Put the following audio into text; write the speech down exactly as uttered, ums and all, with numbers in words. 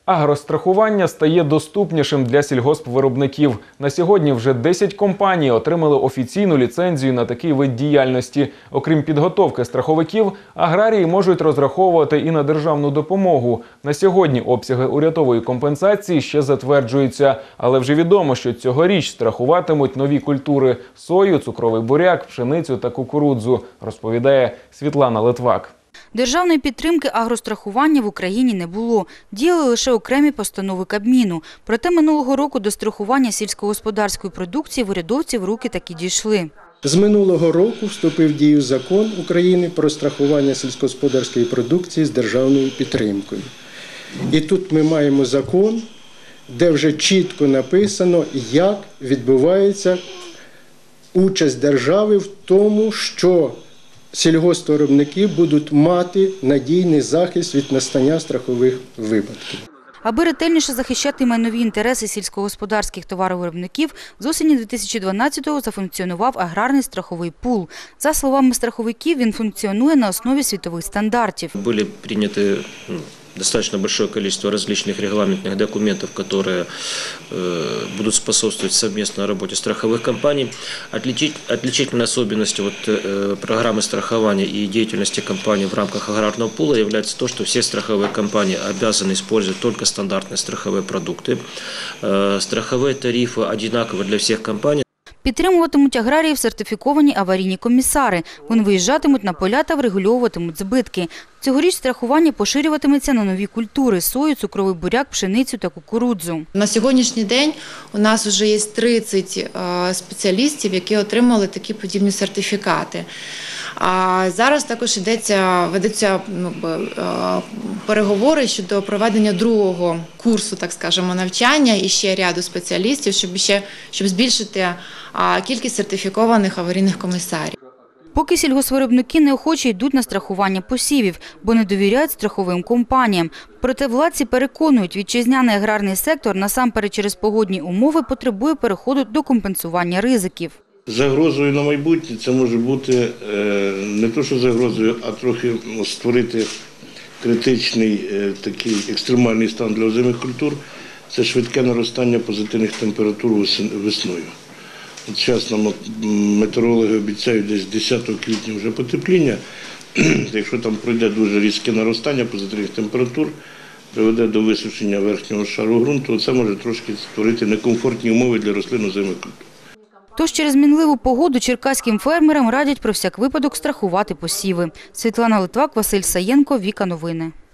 Агрострахування стає доступнішим для сільгоспвиробників. На сьогодні вже десять компаній отримали офіційну ліцензію на такий вид діяльності. Окрім підготовки страховиків, аграрії можуть розраховувати і на державну допомогу. На сьогодні обсяги урядової компенсації ще затверджуються. Але вже відомо, що цьогоріч страхуватимуть нові культури – сою, цукровий буряк, пшеницю та кукурудзу, розповідає Світлана Литвак. Державної підтримки агрострахування в Україні не було. Діяли лише окремі постанови Кабміну. Проте минулого року до страхування сільськогосподарської продукції в урядовців руки таки дійшли. З минулого року вступив в дію Закон України про страхування сільськогосподарської продукції з державною підтримкою. І тут ми маємо закон, де вже чітко написано, як відбувається участь держави в тому, що сільгоспвиробники будуть мати надійний захист від настання страхових випадків. Аби ретельніше захищати майнові інтереси сільськогосподарських товаровиробників, з осені дві тисячі дванадцятого зафункціонував аграрний страховий пул. За словами страховиків, він функціонує на основі світових стандартів. Були прийняті достаточно большое количество различных регламентных документов, которые э, будут способствовать совместной работе страховых компаний. Отличить, отличительной особенностью вот, э, программы страхования и деятельности компаний в рамках аграрного пула является то, что все страховые компании обязаны использовать только стандартные страховые продукты. Э, страховые тарифы одинаковы для всех компаний. Підтримуватимуть аграріїв сертифіковані аварійні комісари. Вони виїжджатимуть на поля та врегульовуватимуть збитки. Цьогоріч страхування поширюватиметься на нові культури – сою, цукровий буряк, пшеницю та кукурудзу. На сьогоднішній день у нас вже є тридцять спеціалістів, які отримали такі подібні сертифікати. А зараз також йдеться, ведуться ну, переговори щодо проведення другого курсу, так скажемо, навчання і ще ряду спеціалістів, щоб, ще, щоб збільшити кількість сертифікованих аварійних комісарів. Поки сільгоспвиробники неохоче йдуть на страхування посівів, бо не довіряють страховим компаніям. Проте владці переконують, вітчизняний аграрний сектор насамперед через погодні умови потребує переходу до компенсування ризиків. Загрозою на майбутнє це може бути не то, що загрозою, а трохи створити критичний такий екстремальний стан для озимих культур. Це швидке наростання позитивних температур весною. От зараз нам метеорологи обіцяють десь десятого квітня вже потепління. Якщо там пройде дуже різке наростання позитивних температур, приведе до висушення верхнього шару ґрунту, це може трошки створити некомфортні умови для рослин озимих культур. Тож через мінливу погоду черкаським фермерам радять про всяк випадок страхувати посіви. Світлана Литвак, Василь Саєнко, Віка Новини.